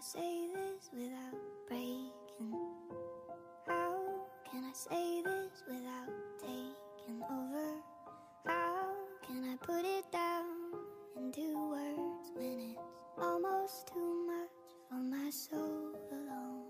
say this without breaking? How can I say this without taking over? How can I put it down into words when it's almost too much for my soul alone?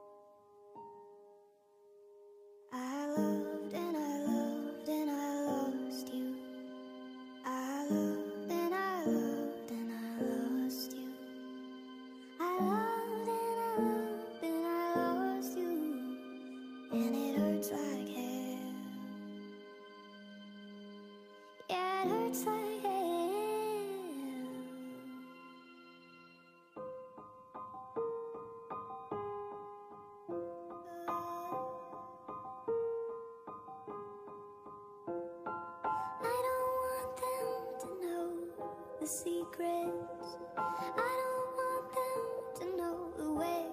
I loved and I loved and I lost you. I loved and I loved and I lost you. I loved and I loved and I lost you. And it hurts like hell. Yeah, it hurts like hell. I don't want them to know the secrets. I don't want them to know the way